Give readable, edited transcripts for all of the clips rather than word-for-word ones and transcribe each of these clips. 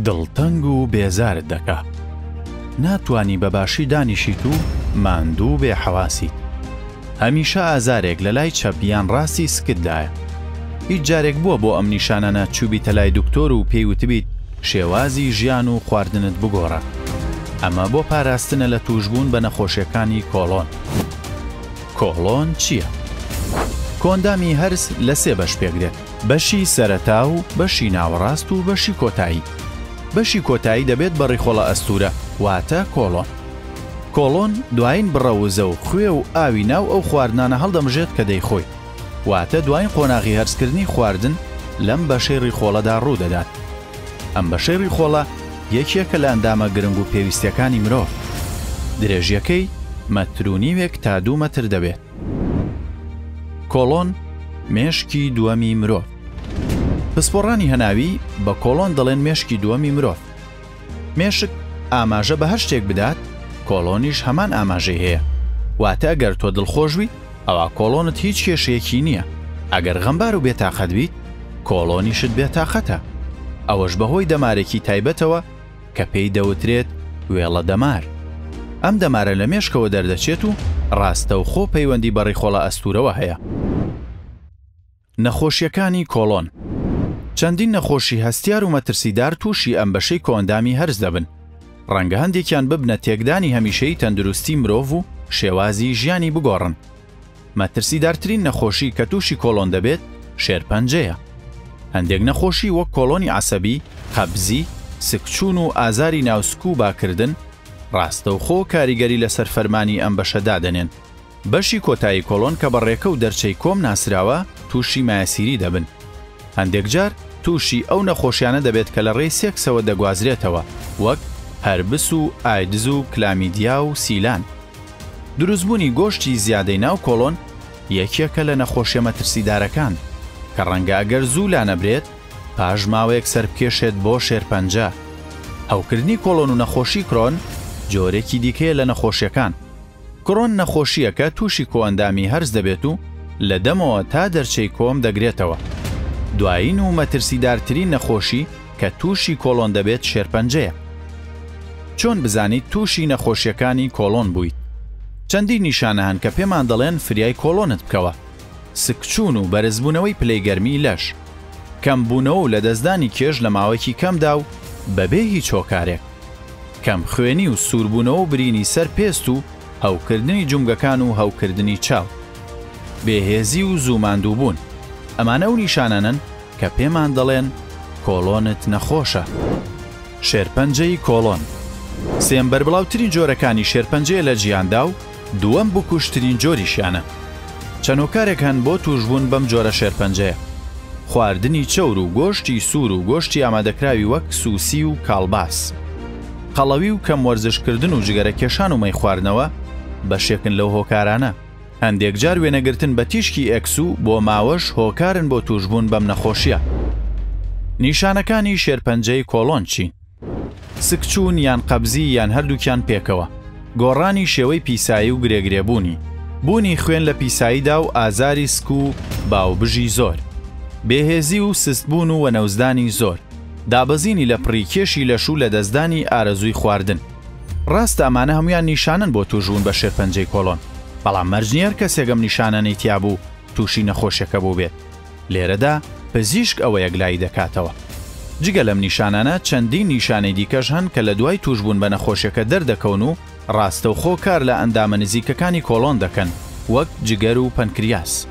دڵتەنگ و بێزارت دەکا. ناتوانی بەباشی دانیشیت و ماندوو بێ حەواسیت. هەمیشە ئازارێک لە لای چەپیان ڕاستی سکتدایە. هیچ جارێک بووە بۆ ئەم نیشانانە چوبیتە لای دکتۆر و پێیوتبیت شێوازی ژیان و خواردنت بگۆڕە. ئەمە بۆ پاراستنە لە توشبوون بە نەخۆشیەکانی کۆڵۆن. کۆڵۆن چییە؟ کۆندامی هەرس لە سێ بەش پێکدێت: بەشی سەرەتا و بەشی ناوەڕاست و بەشی کۆتایی. بەشی کۆتایی دەبێت بە ڕیخۆڵە ئەستورە، واتە کۆڵۆن. کۆڵۆن دوایین بڕەوزە و خوێ و ئاوی ناو ئەو خواردنانە هەڵدەمژێت کە دەیخۆی، واتە دوایین قۆناغی هەرسکردنی خواردن لەم بەشەی ڕیخۆڵەدا ڕوو دەدات. ئەم بەشەی ڕیخۆڵە یەکێکە لە ئەندامە گرنگ و پێویستیەکانی مرۆڤ. درێژیەکەی مەتر و نیوێک تا 2 مەتر دەبێت. کۆڵۆن مێشکی دووەمی مرۆڤ. پسپۆڕانی هەناوی بە کۆڵۆن دەڵێن مێشکی دووەمی مرۆڤ. مێشک ئاماژە بە هەر شتێک بدات، کۆڵۆنیش هەمان ئاماژەی هەیە. واتە ئەگەر تۆ دڵخۆش بیت، ئەوە کۆڵۆنت هیچ کێشەیەکی نییە. ئەگەر غەمبار و بێتاقەت بیت، کۆڵۆنیشت بێتاقەتە. ئەوەش بەهۆی دەمارێکی تایبەتەوە کە پێی دەوترێت وێڵە دەمار. ئەم دەمارە لە مێشکەوە دەردەچێت و ڕاستە و خۆ پەیوەندی بە ڕیخۆڵە ئەستورەوە هەیە. نەخۆشیەکانی کۆڵۆن. چەندین نەخۆشی هەستیار و مەترسیدار تووشی ئەم بەشەی کۆندامی هەرس دەبن. ڕەنگە هەندێکیان ببنە تێکدانی هەمیشەی تەندروستی مرۆڤ و شێوازی ژیانی بگۆڕن. مەترسیدارترین نەخۆشی کە تووشی کۆڵۆن دەبێت شێرپەنجەیە. هەندێک نەخۆشی وەک کۆڵۆنی عەسەبی، قەبزی، سکچوون و ئازاری ناوسک و باکردن ڕاستەوخۆ کاریگەری لەسەر فەرمانی ئەم بەشە دادەنێن. بەشی کۆتایی کۆڵۆن کە بەڕێکە و دەرچەی کۆم ناسراوە تووشی مایەسیری دەبن. هەندێک جار تووشی ئەو نەخۆشیانە دەبێت کە لە ڕێی سێکسەوە دەگوازرێتەوە، وەک هەربس و ئایدز و کلامیدیا و سیلان. دروستبوونی گۆشتی زیادەی ناو کۆڵۆن یەکێکە لە نەخۆشیە مەترسیدارەکان کە ڕەنگە ئەگەر زوو لانەبرێت پاش ماوەیەک سەربکێشێت بۆ شێرپەنجە. هەوکردنی کۆڵۆن و نەخۆشی کرۆن جۆرێکی دیکەیە لە نەخۆشیەکان. کرۆن نەخۆشیەکە تووشی کۆئەندامی هەرس دەبێت و لە دەمەوە تا دەرچەی کۆم دەگرێتەوە. دوایین و مەترسیدارترین نەخۆشی کە تووشی کۆڵۆن دەبێت شێرپەنجەیە. چۆن بزانیت تووشی نەخۆشیەکانی کۆڵۆن بوویت؟ چەندی نیشانە هەن کە پێمان دەڵێن فریای کۆڵۆنت بکەوە: سکچوون و بەرزبوونەوەی پلەی گەرمی لەش، کەمبوونەوە و لە دەستدانی کێژ لە ماوەیەکی کەمدا و بەبێ هیچ هۆکارێک، کەم خوێنی و سووربوونەوە و برینی سەر پێست و هەوکردنی جومگەکان و هەوکردنی چاو، بێهێزی و زووماندوو بوون. ئەمانە و نیشانانن کە پێمان دەڵێن کۆڵۆنت نەخۆشە. شێرپەنجەی کۆڵۆن. سێم بەربڵاوترین جۆرەکانی شێرپەنجەیە لە جیاندا و دووەم بکوشترین جۆریشیانە. چەنۆکارێک هەن بۆ توشبوون بەم جۆرە شێرپەنجەیە: خواردنی چەور و گۆشتی سوور و گۆشتی ئامادەکراوی وەک سووسی و کاڵباس، قەڵەوی و کەم وەرزشکردن و جگەرە کێشان و مەی خواردنەوە بەشێکن لەو هۆکارانە. هەندێک جار وێنەگرتن بە تیشکی ئەکسو بۆ ماوەش هۆکارن بۆ توشبوون بەم نەخۆشیە. نیشانەکانی شێرپەنجەی کۆڵۆن چین؟ سکچوون یان قەبزی یان هەردووکیان پێکەوە، گۆڕانی شێوەی پیسایی و گرێگرێبوونی، بوونی خوێن لە پیساییدا و ئازاری سک و باوبژی زۆر، بێهێزی و سستبوون و وەنەوزدانی زۆر، دابەزینی لە پڕیکێشی لەشوو لە دەستدانی ئارەزووی خواردن. ڕاستە ئەمانە هەمویان نیشانن بۆ توشبوون بە شێرپەنجەی کۆڵۆن، بەڵام مەرجنیەر کەسێکم نیشانانەی تیابوو تووشی نەخۆشیەکە بوو بێت. لێرەدا پزیشک ئەوە یەکلایی دەکاتەوە. جگە لەم نیشانانە چەندین نیشانەی دیکەش هەن کە لە دوای توشبوون بە نەخۆشیەکە دەردەکەون و ڕاستەوخۆ کار لە ئەندامە نزیکەکانی کۆڵۆن دەکەن، وەک جگەر و پەنکریاس.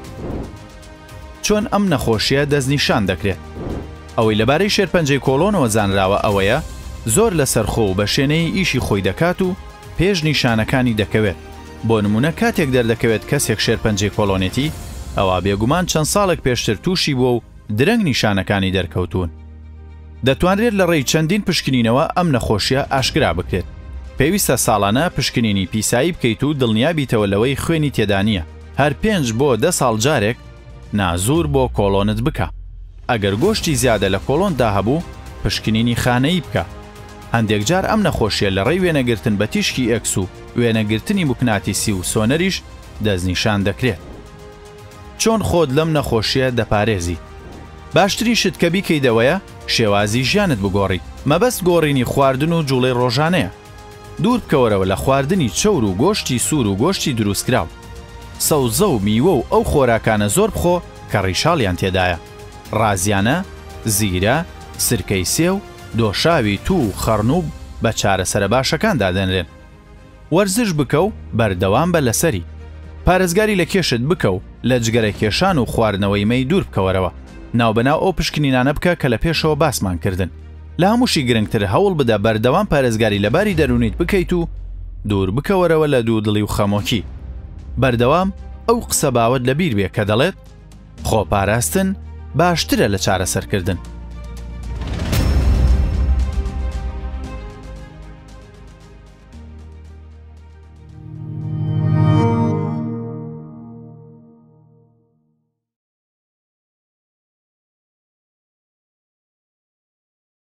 چۆن ئەم نەخۆشیە دەستنیشان دەکرێت؟ ئەوەی لەبارەی شێرپەنجەی کۆڵۆنەوە زانراوە ئەوەیە زۆر لەسەرخۆ و بە شوێنەی ئیشی خۆی دەکات و پێش نیشانەکانی دەکەوێت. بۆ نمونە کاتێک دەردەکەوێت کەسێک شێرپەنجەی کۆڵۆنێتی، ئەوە بێگومان چەند ساڵێک پێشتر تووشی بووە و درەنگ نیشانەکانی دەرکەوتون. دەتوانرێت لە ڕێی چەندین پشکنینەوە ئەم نەخۆشیە ئاشکرا بکرێت. پێویستە ساڵانە پشکنینی پیسایی بکەیت و دڵنیابیتەوە لەوەی خوێنی تێدا نییە. هەر 5 بۆ 10 ساڵ جارێک نازوور بۆ کۆڵۆنت بکە. ئەگەر گۆشتی زیادە لە کۆڵۆندا هەبوو، پشکنینی خانەیی بکە. هەندێک جار ئەم نەخۆشیە لە ڕێی وێنەگرتن بە تیشکی ئەکس و وێنەگرتنی موکناتیسی و سۆنەریش دەستنیشان دەکرێت. چۆن خۆت لەم نەخۆشیە دەپارێزی؟ باشترین شت کە بیکەیتەوەیە شێوازی ژیانت بگۆڕیت مەبەست گۆڕینی خواردن و جوڵەی ڕۆژانەیە دوور بکەوەرەوە لە خواردنی چەور و گۆشتی سوور و گۆشتی دروستکراو سەوزە و میوە و ئەو خۆراکانە زۆر بخۆ کە ڕیشاڵیان تێدایە ڕازیانە، زیرە، سرکەی سێو، دۆشاوی تو و خەڕنوب بە چارەسەرە باشەکاندا دەنرێن وەرزش بکە و بەردەوام بە لەسەری پارێزگاری لە کێشت بکە و لە جگەرە کێشان و خواردنەوەی مەی دوور بکەوەرەوە ناوبەناو ئەو پشکنینانە بکە کە لە پێشەوە باسمان کردن لە هەمووشی گرنگتر هەوڵ بدە بەردەوام پارێزگاری لەباری دەرونیت بکەیت و دوور بکەوەرەوە لە دوو دڵی و خەمۆکی بەردەوام ئەو قسە باوت لەبیر بێ کە دەڵێت خۆپاراستن باشترە لە چارەسەرکردن